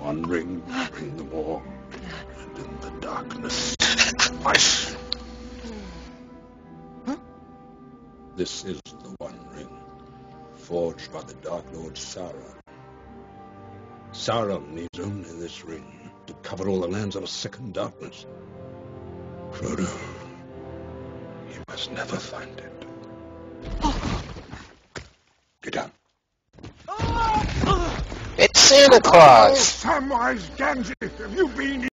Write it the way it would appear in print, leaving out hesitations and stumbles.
One ring to bring them all, and in the darkness, twice. This is the One Ring, forged by the Dark Lord Sauron. Sauron needs only this ring to cover all the lands of a second darkness. Frodo, you must never find it. Get down. It's Santa Claus! Oh, Samwise Gamgee, have you been